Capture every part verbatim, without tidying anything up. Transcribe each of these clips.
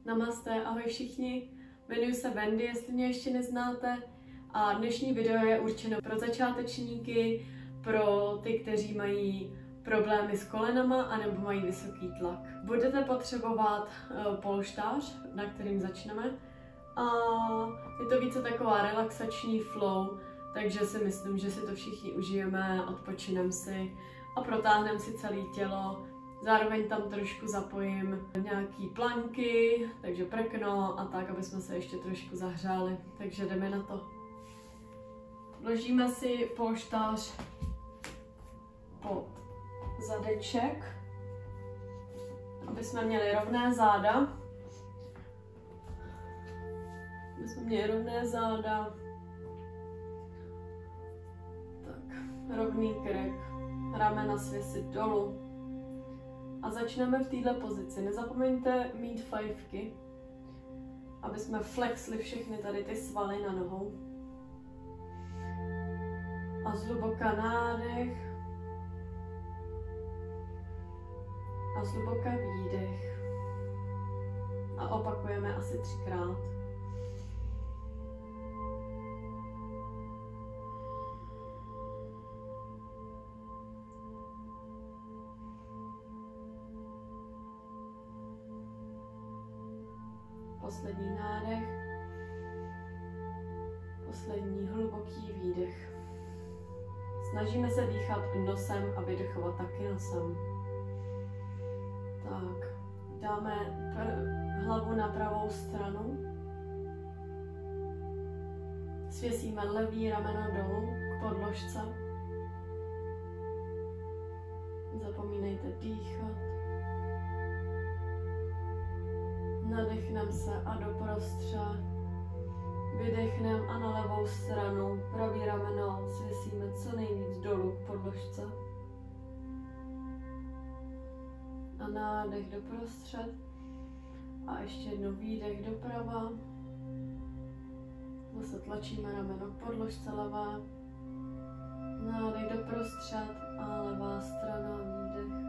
Namaste, ahoj všichni, jmenuji se Wendy, jestli mě ještě neznáte. A dnešní video je určeno pro začátečníky, pro ty, kteří mají problémy s kolenama anebo mají vysoký tlak. Budete potřebovat uh, polštář, na kterým začneme. A je to více taková relaxační flow, takže si myslím, že si to všichni užijeme, odpočineme si a protáhneme si celé tělo. Zároveň tam trošku zapojím nějaký planky, takže prkno a tak, aby jsme se ještě trošku zahřáli. Takže jdeme na to. Vložíme si polštář pod zadeček, aby jsme měli rovné záda. Aby jsme měli rovné záda. Tak, rovný krk, ramena svěsit dolů. A začneme v této pozici. Nezapomeňte mít fajfky, aby jsme flexli všechny tady ty svaly na nohou. A zhluboka nádech. A zhluboka výdech. A opakujeme asi třikrát. Poslední nádech, poslední hluboký výdech. Snažíme se dýchat nosem a vydechovat taky nosem. Tak, dáme hlavu na pravou stranu. Svěsíme levý rameno dolů k podložce. Zapomínejte dýchat. Nadechneme se a doprostřed, vydechneme a na levou stranu, pravý rameno svěsíme co nejvíc dolů k podložce. A nádech doprostřed a ještě jednou výdech doprava. Zase tlačíme rameno k podložce levé. Nádech doprostřed a levá strana, výdech.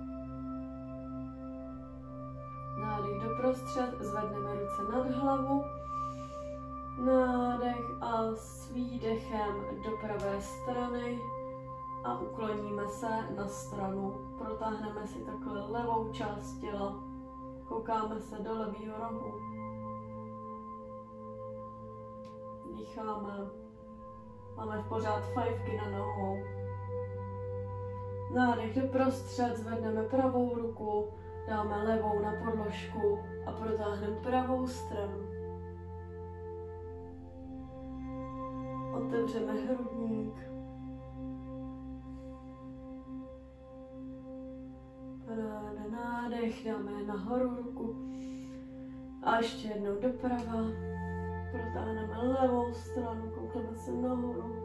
Nádech doprostřed, zvedneme ruce nad hlavu, nádech a s výdechem do pravé strany a ukloníme se na stranu. Protáhneme si takhle levou část těla, koukáme se do levého rohu, dýcháme, máme v pořád fajfky na nohou. Nádech doprostřed, zvedneme pravou ruku, dáme levou na podložku a protáhneme pravou stranu. Otevřeme hrudník. Paráda, nádech, dáme nahoru ruku. A ještě jednou doprava. Protáhneme levou stranu, koukneme se nahoru.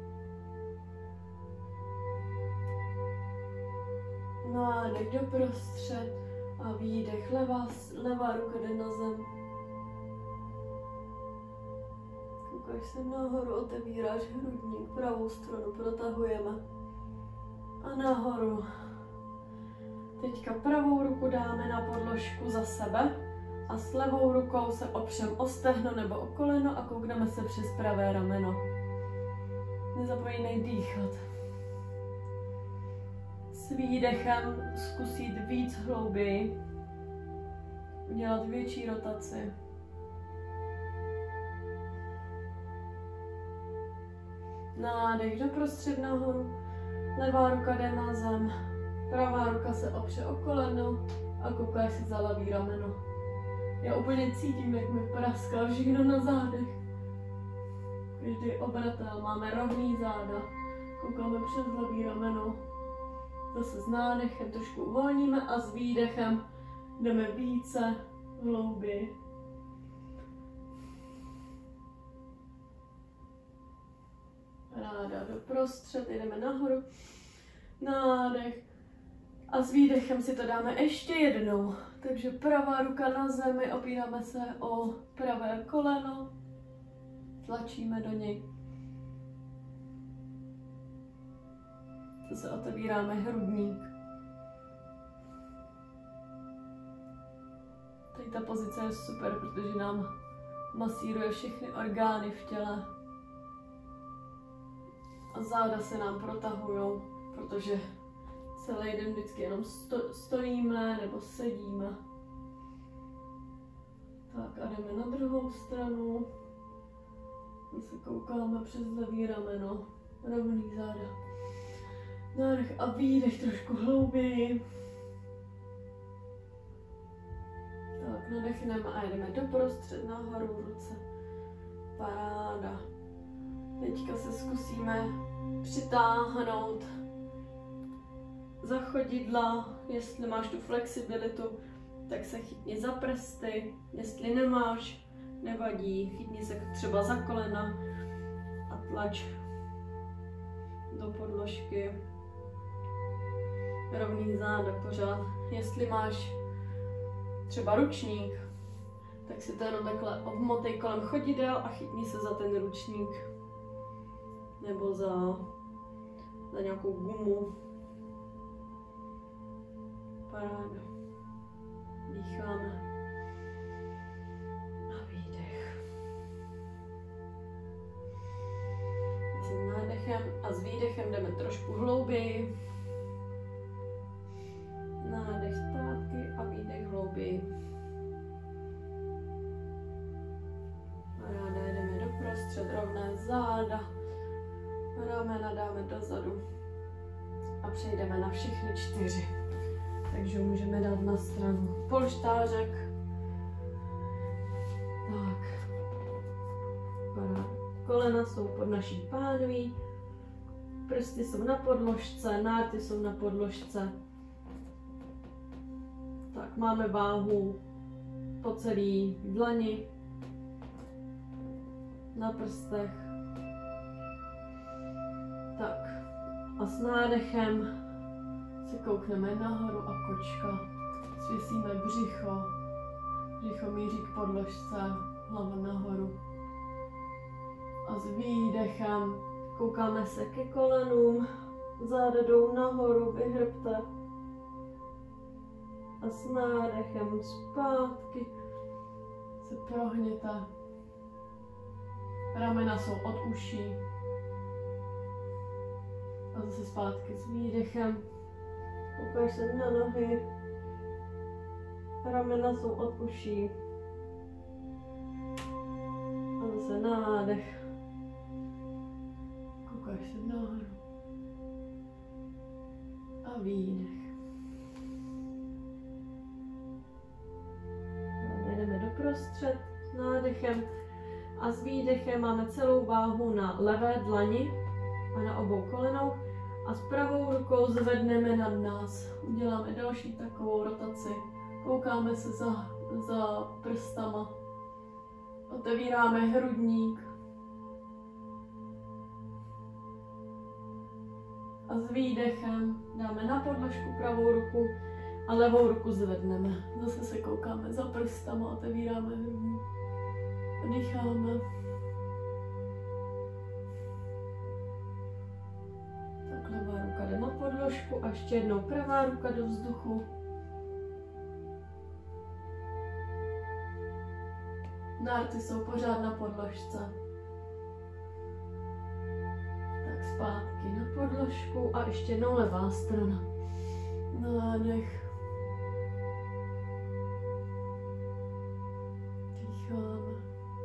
Nádech doprostřed. A výdech, levá, levá ruka jde na zem. Koukáš se nahoru, otevíráš hrudník, pravou stranu protahujeme. A nahoru. Teďka pravou ruku dáme na podložku za sebe a s levou rukou se opřem o stehno nebo o koleno a koukneme se přes pravé rameno. Nezapomínej dýchat. S výdechem zkusit víc hlouběji, udělat větší rotaci. Nádech doprostřed nahoru, levá ruka jde na zem, pravá ruka se opře o koleno a koukáš si za levý rameno. Já úplně cítím, jak mi praská všechno na zádech. Každý obratel, máme rovný záda, koukáme přes levý rameno. Zase s nádechem trošku uvolníme a s výdechem jdeme více hlouběji. Ráda doprostřed, jdeme nahoru. Nádech. A s výdechem si to dáme ještě jednou. Takže pravá ruka na zemi, opíráme se o pravé koleno. Tlačíme do něj. Zase otevíráme hrudník. Tady ta pozice je super, protože nám masíruje všechny orgány v těle. A záda se nám protahují, protože celý den vždycky jenom sto, stojíme nebo sedíme. Tak a jdeme na druhou stranu. Zase koukáme přes levý rameno, rovný záda. Nádech a výdech trošku hlouběji. Tak, nadechneme a jdeme doprostřed, nahoru ruce. Paráda. Teďka se zkusíme přitáhnout za chodidla. Jestli máš tu flexibilitu, tak se chytni za prsty. Jestli nemáš, nevadí, chytni se třeba za kolena a tlač do podložky. Rovný záda pořád. Jestli máš třeba ručník, tak si to jenom takhle obmotej kolem chodidel a chytni se za ten ručník. Nebo za, za nějakou gumu. Paráda. Dýcháme. A výdech. S nádechem a s výdechem jdeme trošku hlouběji. Nádech zpátky a výdech hlouběji. Paráda, jdeme doprostřed, rovné záda. Ramena dáme dozadu. A přejdeme na všechny čtyři. Takže můžeme dát na stranu polštářek. Tak. Paráda. Kolena jsou pod naší pánví. Prsty jsou na podložce, nárty jsou na podložce. Tak, máme váhu po celý dlani, na prstech. Tak, a s nádechem se koukneme nahoru a kočka. Svěsíme břicho, břicho míří k podložce, hlava nahoru. A s výdechem koukáme se ke kolenům, záda jdou nahoru, vyhrbte. A s nádechem zpátky se prohněte. Ramena jsou od uší. A zase zpátky s výdechem. Koukáš se na nohy. Ramena jsou od uší. A zase nádech. Koukáš se nahoru. A výdech. Jdeme doprostřed s nádechem a s výdechem máme celou váhu na levé dlani a na obou kolenou a s pravou rukou zvedneme nad nás. Uděláme další takovou rotaci. Koukáme se za, za prstama. Otevíráme hrudník. A s výdechem dáme na podložku pravou ruku a levou ruku zvedneme. Zase se koukáme za prstama, otevíráme hrudník. A dýcháme. Tak levá ruka jde na podložku a ještě jednou pravá ruka do vzduchu. Nárty jsou pořád na podložce. Tak zpátky na podložku a ještě jednou levá strana. Nádech. Dýcháme.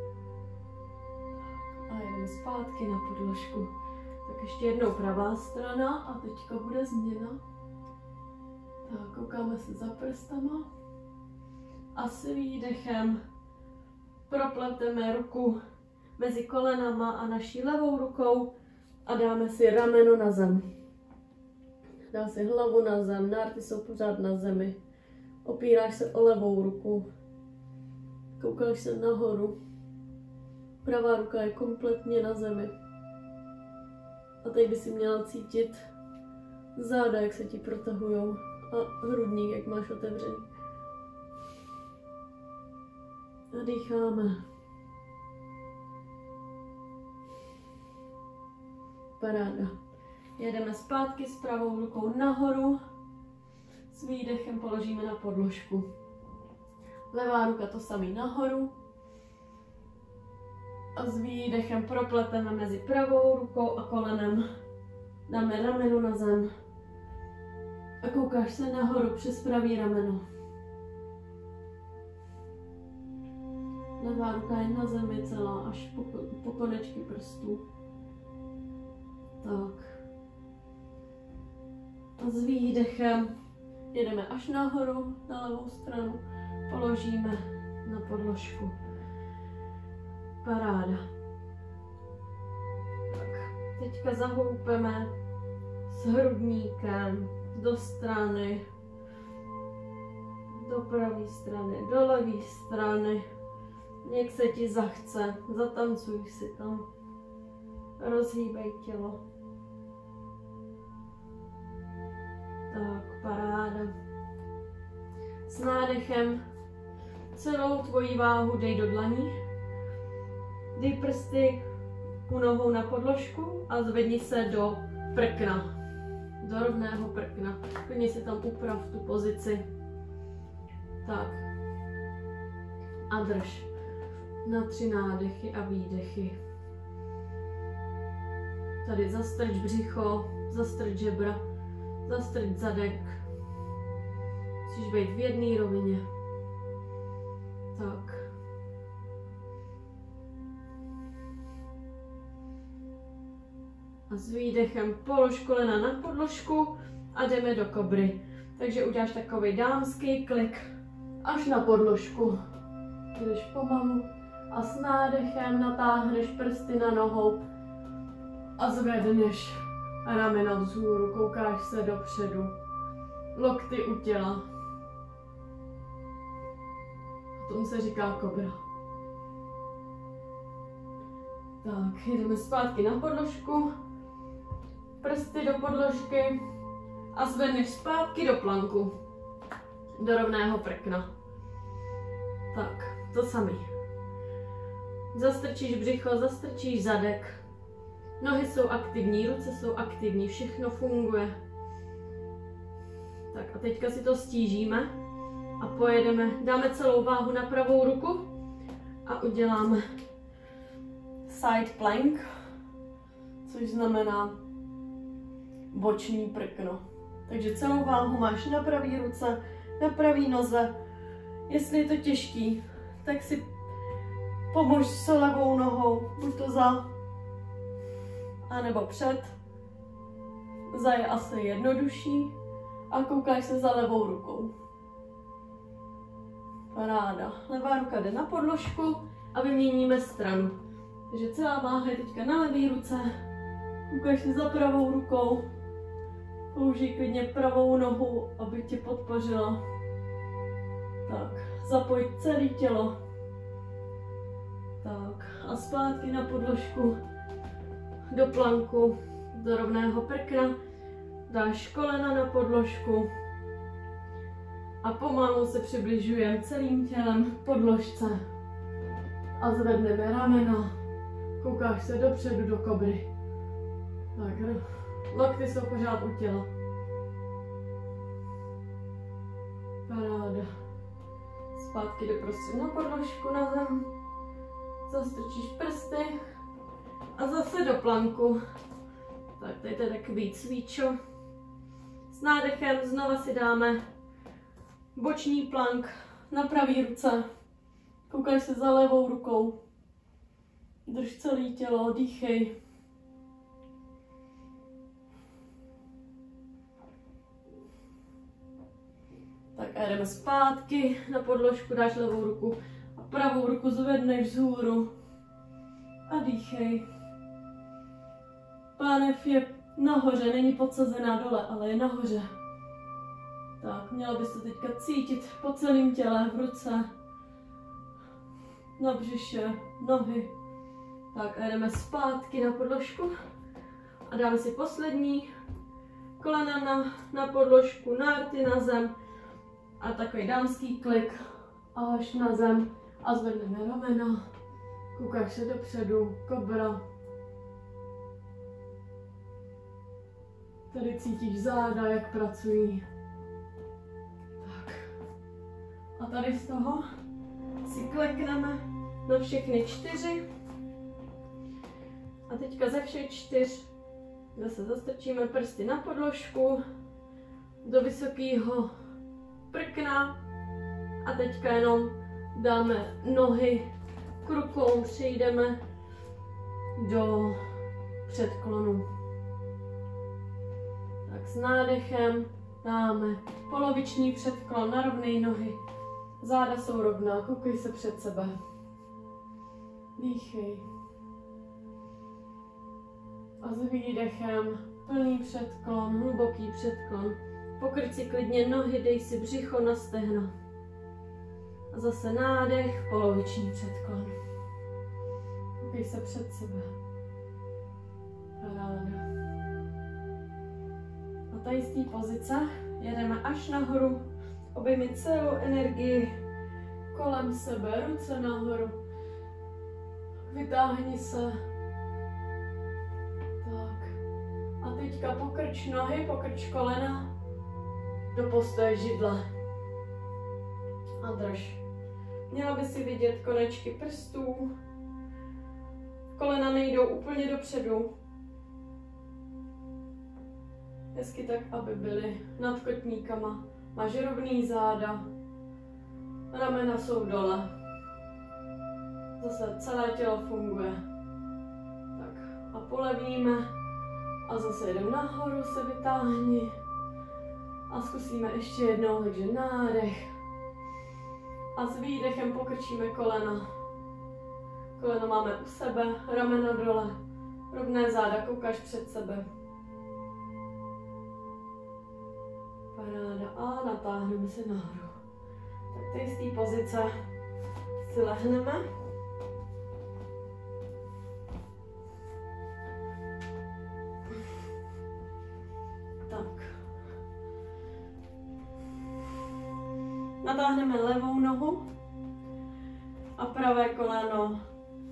Tak a jdeme zpátky na podložku. Tak ještě jednou pravá strana a teďka bude změna. Tak koukáme se za prstama. A s výdechem propleteme ruku mezi kolenama a naší levou rukou a dáme si rameno na zem. Dá si hlavu na zem, nárty jsou pořád na zemi. Opíráš se o levou ruku. Koukáš se nahoru. Pravá ruka je kompletně na zemi. A teď by si měla cítit záda, jak se ti protahujou. A hrudník, jak máš otevřený. A dýcháme. Paráda. Jedeme zpátky s pravou rukou nahoru. S výdechem položíme na podložku. Levá ruka to samý nahoru. A s výdechem propleteme mezi pravou rukou a kolenem. Dáme rameno na zem. A koukáš se nahoru přes pravý rameno. Levá ruka je na zemi celá, až po, po konečky prstů. Tak. A s výdechem jedeme až nahoru, na levou stranu. Položíme na podložku. Paráda. Tak, teďka zahoupeme s hrudníkem do strany, do pravé strany, do levé strany. Jak se ti zachce, zatancuj si tam. Rozhýbej tělo. Tak, paráda. S nádechem celou tvoji váhu dej do dlaní. Dej prsty u nohou na podložku a zvedni se do prkna. Do rovného prkna. Klidně si tam uprav tu pozici. Tak. A drž. Na tři nádechy a výdechy. Tady zastrč břicho, zastrč žebra, zastrč zadek. Musíš být v jedné rovině. Tak. A s výdechem polož kolena na podložku a jdeme do kobry. Takže uděláš takový dámský klik až na podložku. Jdeš pomalu a s nádechem natáhneš prsty na nohou a zvedneš ramena vzhůru, koukáš se dopředu. Lokty u těla. Tomu se říká kobra. Tak, jdeme zpátky na podložku. Prsty do podložky a zvedneš zpátky do planku. Do rovného prkna. Tak, to samý. Zastrčíš břicho, zastrčíš zadek. Nohy jsou aktivní, ruce jsou aktivní, všechno funguje. Tak a teďka si to stížíme a pojedeme, dáme celou váhu na pravou ruku a uděláme side plank, což znamená boční prkno. Takže celou váhu máš na pravé ruce, na pravé noze. Jestli je to těžký, tak si pomož s levou nohou, buď to za, anebo před. Za je asi jednodušší a koukáš se za levou rukou. Paráda. Levá ruka jde na podložku a vyměníme stranu. Takže celá váha je teďka na levé ruce. Koukáš se za pravou rukou. Použij klidně pravou nohu, aby tě podpořila. Tak, zapoj celé tělo. Tak, a zpátky na podložku. Do planku, do rovného prkna. Dáš kolena na podložku. A pomalu se přibližujeme celým tělem k podložce. A zvedneme ramena. Koukáš se dopředu do kobry. Tak, lokty jsou pořád u těla. Paráda. Zpátky do prostředí na podložku, na zem. Zastrčíš prsty. A zase do planku. Tak, tady to je takový cvíčo. S nádechem znova si dáme boční plank na pravý ruce. Koukáš se za levou rukou. Drž celé tělo, dýchej. Tak a jdeme zpátky na podložku, dáš levou ruku a pravou ruku zvedneš vzhůru. A dýchej. Pánev je nahoře, není podsazená dole, ale je nahoře. Tak, měla bys to teďka cítit po celém těle, v ruce, na břiše, nohy. Tak a jdeme zpátky na podložku a dáme si poslední kolena na, na podložku, nárty na zem a takový dámský klik až na zem a zvedneme ramena. Koukáš se dopředu, kobra. Tady cítíš záda, jak pracují. Tak. A tady z toho si klekneme na všechny čtyři. A teďka ze všech čtyř zase zastrčíme prsty na podložku do vysokého prkna a teďka jenom dáme nohy k rukou, přejdeme do předklonu. Tak s nádechem dáme poloviční předklon na rovné nohy. Záda jsou rovná, koukej se před sebe. Dýchej. A s výdechem plný předklon, hluboký předklon. Pokrč si klidně nohy, dej si břicho na stehna. A zase nádech, poloviční předklon. Koukej se před sebe. Paráda. A tady z té pozice jedeme až nahoru. Obejmi celou energii kolem sebe, ruce nahoru. Vytáhni se. Tak. A teďka pokrč nohy, pokrč kolena do postoje židle. A drž. Měla by si vidět konečky prstů. Kolena nejdou úplně dopředu. Hezky tak, aby byly nad kotníkama. Máš rovný záda. Ramena jsou dole. Zase celé tělo funguje. Tak a polevíme. A zase jdeme nahoru, se vytáhni. A zkusíme ještě jednou, takže nádech. A s výdechem pokrčíme kolena. Koleno máme u sebe, ramena dole. Rovné záda, koukáš před sebe. Paráda. A natáhneme se nahoru. Tak tady z té pozice si lehneme. Tak. Natáhneme levou nohu a pravé koleno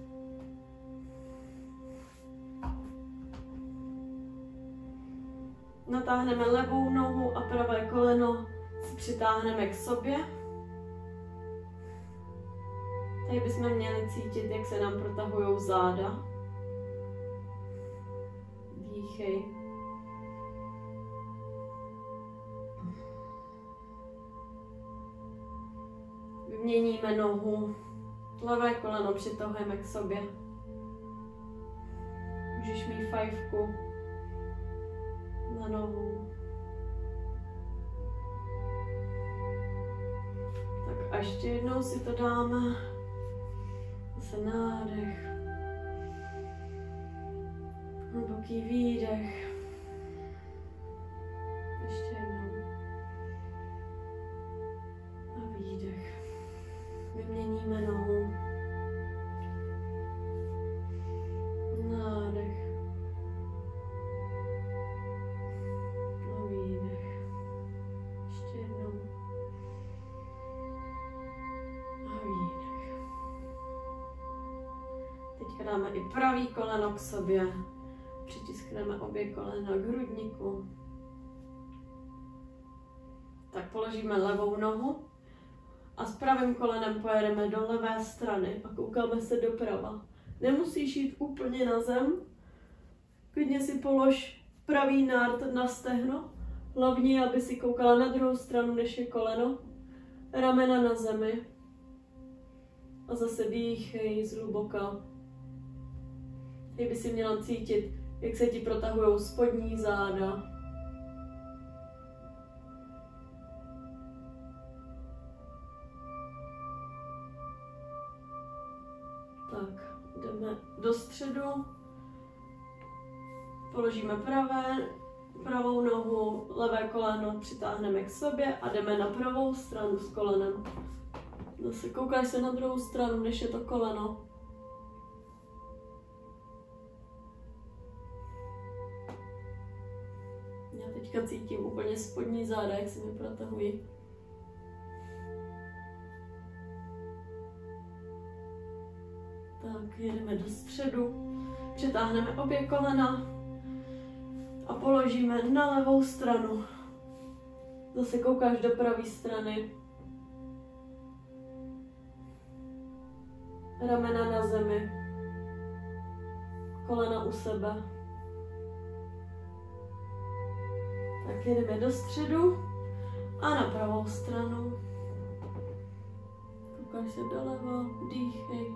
natáhneme levou nohu a pravé koleno si přitáhneme k sobě. Tady bychom měli cítit, jak se nám protahují záda. Dýchej. Vyměníme nohu. Levé koleno přitahujeme k sobě. Můžeš mít fajfku na nohu. Tak a ještě jednou si to dáme. Zase nádech. Hluboký výdech. Ještě jednou. A výdech. Vyměníme nohu. Nádech. A výdech. Ještě jednou. A výdech. Teďka dáme i pravý koleno k sobě. Přitiskneme obě kolena k hrudníku. Tak položíme levou nohu. A s pravým kolenem pojedeme do levé strany a koukáme se doprava. Nemusíš jít úplně na zem. Klidně si polož pravý nárt na stehno. Hlavně, aby si koukala na druhou stranu, než je koleno. Ramena na zemi. A zase dýchej zhluboka. Ty by si měla cítit, jak se ti protahují spodní záda. Tak, jdeme do středu, položíme pravé, pravou nohu, levé koleno přitáhneme k sobě a jdeme na pravou stranu s kolenem. Zase koukáš se na druhou stranu, než je to koleno. Já teďka cítím úplně spodní záda, jak se mi protahují. Tak, jedeme do středu, přitáhneme obě kolena a položíme na levou stranu. Zase koukáš do pravé strany. ramena na zemi, kolena u sebe. Tak jedeme do středu a na pravou stranu. Koukáš se doleva, dýchej.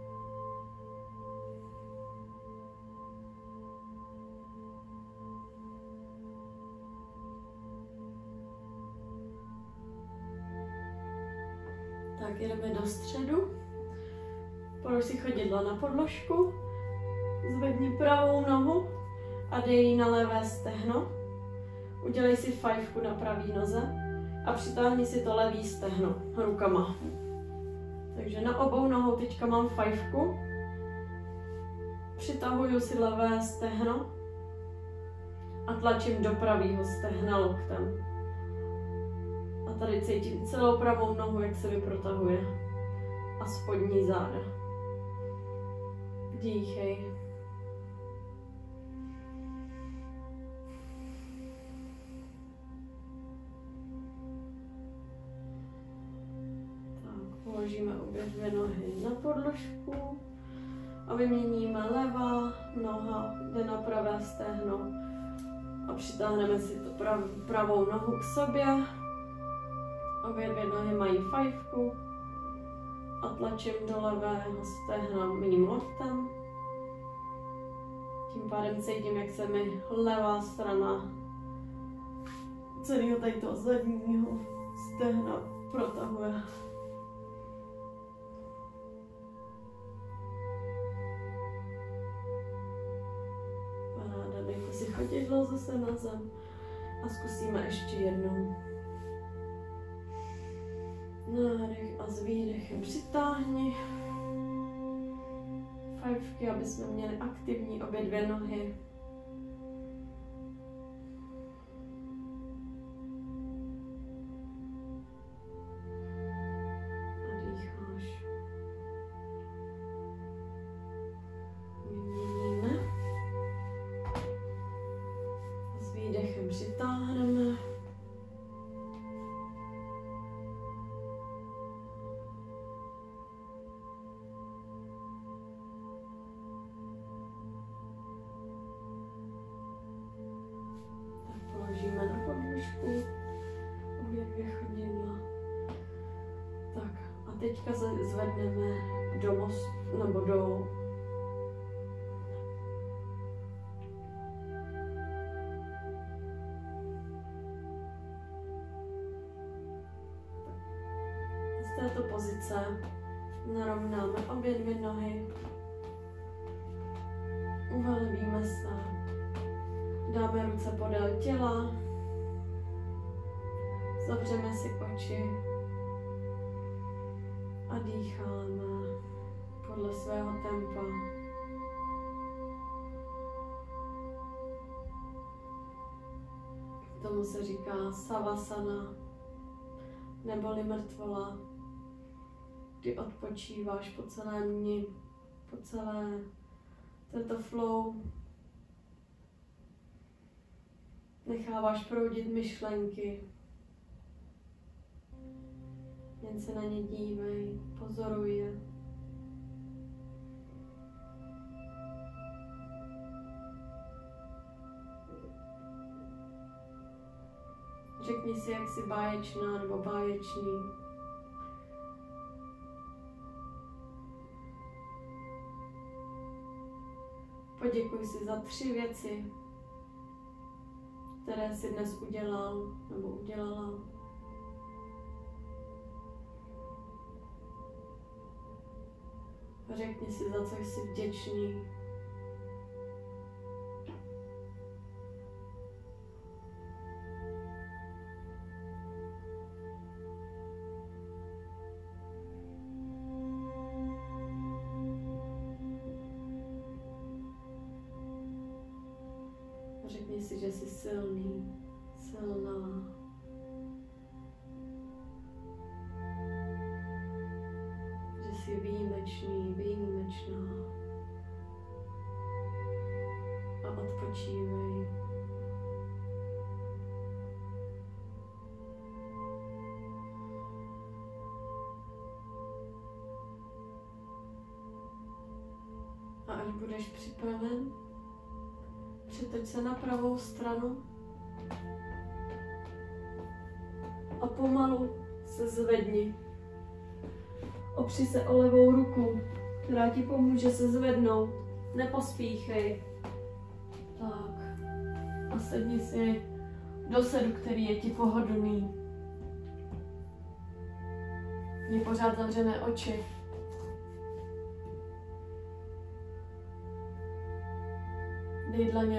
Tak jedeme do středu. Polož si chodidla na podložku. Zvedni pravou nohu a dej ji na levé stehno. Udělej si fajfku na pravý noze a přitáhni si to levý stehno rukama. Takže na obou nohou teďka mám fajfku. Přitahuju si levé stehno a tlačím do pravého stehna loktem. A tady cítím celou pravou nohu, jak se mi protahuje. A spodní záda. Dýchej. Tak, položíme obě dvě nohy na podložku a vyměníme levá noha, jde na pravé stehno a přitáhneme si to prav, pravou nohu k sobě. Obě dvě nohy mají fajfku a tlačím do levého stehna mým loktem. Tím pádem cítím, jak se mi levá strana celého tady toho zadního stehna protahuje. Paráda, dejte si chodidlo zase na zem a zkusíme ještě jednou. Nádech a s výdechem přitáhni fajfky, aby jsme měli aktivní obě dvě nohy. A dýcháš. Vyměníme. S výdechem přitáhneme. Na podložku, obě dvě chodidla. Tak a teďka zvedneme do mostu, nebo do z této pozice narovnáme obě dvě nohy, uvelebíme se. Dáme ruce podél těla, zavřeme si oči a dýcháme podle svého tempa. Tomu se říká savasana, neboli mrtvola, kdy odpočíváš po celém dni, po celé této flow. Necháváš proudit myšlenky. Jen se na ně dívej, pozoruj je. Řekni si, jak jsi báječná nebo báječný. Poděkuj si za tři věci, které jsi dnes udělal nebo udělala. A řekni si, za co jsi vděčný. Řekni si, že jsi silný, silná. Že jsi výjimečný, výjimečná. A odpočívej. Až budeš připraven, přetoč se na pravou stranu a pomalu se zvedni. Opři se o levou ruku, která ti pomůže se zvednout. Nepospíchej. Tak. A sedni si do sedu, který je ti pohodlný. Měj pořád zavřené oči. Dej dlaně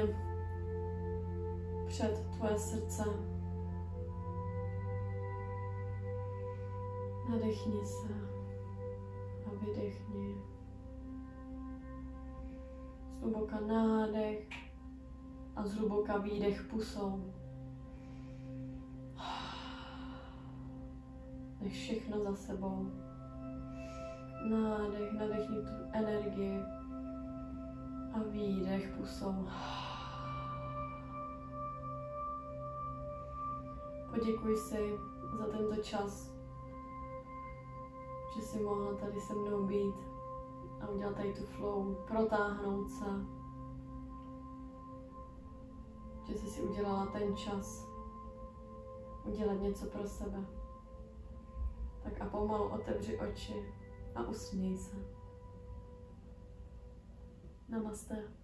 před tvoje srdce. Nadechni se a vydechni. Zhluboka nádech a zhluboka výdech pusou. Nech všechno za sebou. Nádech, nadechni tu energii a výdech pusou. Poděkuj si za tento čas, že jsi mohla tady se mnou být a udělat tady tu flow, protáhnout se, že jsi si udělala ten čas udělat něco pro sebe. Tak a pomalu otevři oči a usměj se. Namaste.